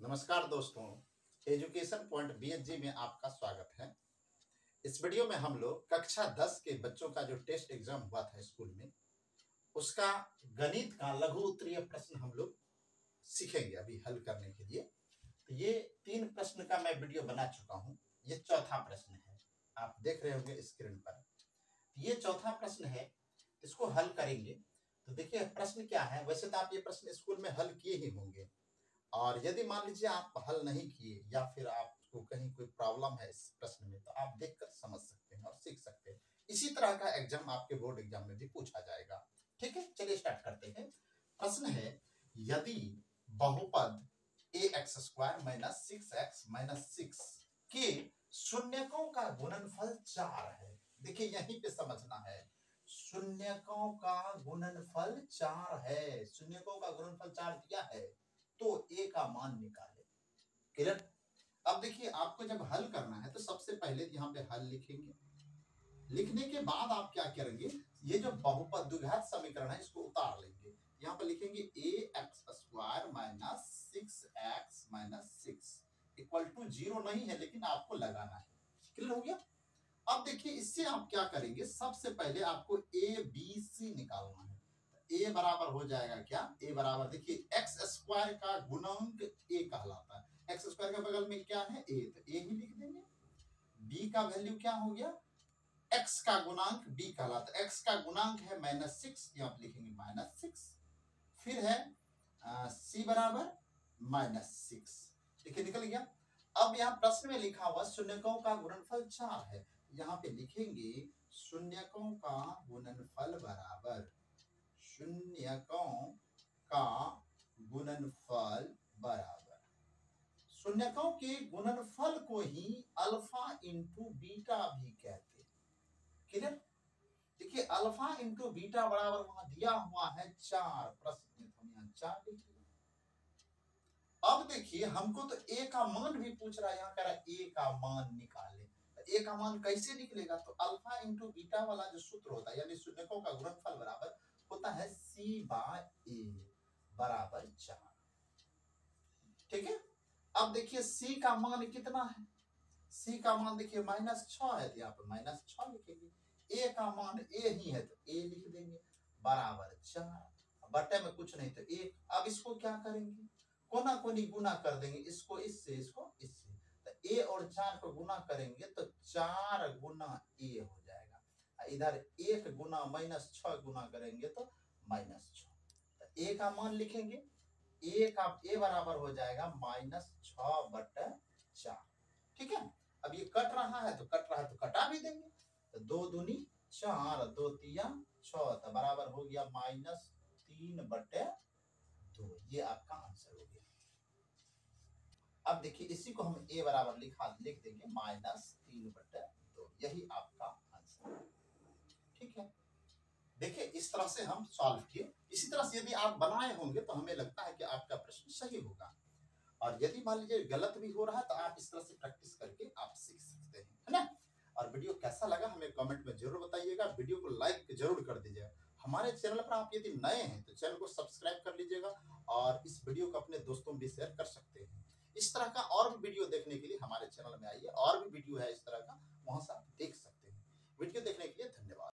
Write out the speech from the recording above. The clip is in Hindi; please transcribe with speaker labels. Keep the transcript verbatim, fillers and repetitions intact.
Speaker 1: नमस्कार दोस्तों, एजुकेशन पॉइंट बीएचजी में आपका स्वागत है। इस वीडियो में हम लोग कक्षा दस के बच्चों का जो टेस्ट एग्जाम हुआ था स्कूल में, उसका गणित का लघु उत्तरीय प्रश्न हम लोग सीखेंगे अभी हल करने के लिए। तो ये तीन प्रश्न का मैं वीडियो बना चुका हूँ। ये चौथा प्रश्न है, आप देख रहे होंगे स्क्रीन पर। ये चौथा प्रश्न है, इसको हल करेंगे। तो देखिए प्रश्न क्या है। वैसे तो आप ये प्रश्न स्कूल में हल किए ही होंगे, और यदि मान लीजिए आप हल नहीं किए या फिर आपको कहीं कोई प्रॉब्लम है इस प्रश्न में, तो आप देखकर समझ सकते हैं और सीख सकते हैं। इसी तरह का एग्जाम आपके बोर्ड एग्जाम में भी पूछा जाएगा। ठीक है, चलिए स्टार्ट करते हैं। प्रश्न है, यदि बहुपद a x square minus six x minus six के शून्यकों का गुणनफल चार है। देखिए यहीं पे समझना है, शून्यकों का गुणनफल चार है। शून्यकों का गुणनफल चार दिया है तो ए का मान निकाले। क्लियर। अब देखिए आपको जब हल करना है तो सबसे पहले यहाँ पे हल लिखेंगे। लिखने के बाद आप क्या करेंगे, ये जो बहुपद द्विघात समीकरण है इसको उतार लेंगे। यहाँ पे लिखेंगे a x square minus six x minus six equal to zero नहीं है, लेकिन आपको लगाना है। क्लियर हो गया। अब देखिए इससे आप क्या करेंगे, सबसे पहले आपको ए बी सी निकालना है। ए बराबर हो जाएगा क्या, ए बराबर देखिए एक्स स्क्वायर का गुणांक ए कहलाता है। एक्स स्क्वायर के बगल में क्या है, ए, तो ए ही लिख देंगे। बी का वैल्यू क्या हो गया, एक्स का गुणांक बी कहलाता है। एक्स का गुणांक है माइनस सिक्स, यहाँ लिखेंगे माइनस सिक्स। फिर है सी बराबर माइनस सिक्स। देखिए निकल गया। अब यहाँ प्रश्न में लिखा हुआ शून्यकों का गुणनफल चार है, यहाँ पे लिखेंगे शून्यकों का गुणनफल बराबर शून्यकों का गुणनफल बराबर शून्यकों के गुणनफल को ही अल्फा इंटू बीटा भी कहते हैं। क्लियर। देखिए अल्फा इंटू बीटा बराबर वहां दिया हुआ है चार, प्रश्न में हम यहाँ चार लिख लिया। अब देखिए हमको तो ए का मान भी पूछ रहा है, यहाँ कह रहा है ए का मान निकाले। तो ए का मान कैसे निकलेगा, तो अल्फा इंटू बीटा वाला जो सूत्र होता है, यानी शून्यकों का गुणनफल बराबर होता है सी बाय ए बराबर चार। ठीक है। अब देखिए सी का मान कितना है, सी का मान देखिए माइनस छह है, तो यहाँ पर माइनस छह लिखेंगे। ए का मान ए ही है तो ए लिख देंगे बराबर चार, बटे में कुछ नहीं तो एक। अब इसको क्या करेंगे, कोना कोनी गुना कर देंगे, इसको इससे इसको इससे, तो ए और चार को गुना करेंगे तो चार गुना ए हो जाएगा। इधर एक गुना माइनस छह गुना करेंगे तो माइनस छह, तो ए का मान लिखेंगे। ए का ए बराबर हो जाएगा माइनस छह बटे चार। ठीक है। अब ये कट रहा है तो कट रहा है तो कटा भी देंगे, तो दो दूनी चार, दो तिया छह, तो बराबर हो गया माइनस तीन बटे दो। ये आपका आंसर हो गया। अब देखिए इसी को हम ए बराबर लिखा लिख देंगे माइनस तीन बटे दो, यही आपका आंसर है। ठीक है। देखिए इस तरह से हम सॉल्व किए। इसी तरह से यदि आप बनाए होंगे तो हमें लगता है कि आपका प्रश्न सही होगा, और यदि मान लीजिए गलत भी हो रहा है तो आप इस तरह से प्रैक्टिस करके आप सीख सकते हैं, है ना। और वीडियो कैसा लगा हमें कमेंट में जरूर बताइएगा। वीडियो को लाइक जरूर कर दीजिएगा। हमारे चैनल पर आप यदि नए हैं तो चैनल को सब्सक्राइब कर लीजिएगा, और इस वीडियो को अपने दोस्तों में भी शेयर कर सकते हैं। इस तरह का और भी वीडियो देखने के लिए हमारे चैनल में आइए, और भी वीडियो है इस तरह का, वहां से आप देख सकते हैं। वीडियो देखने के लिए धन्यवाद।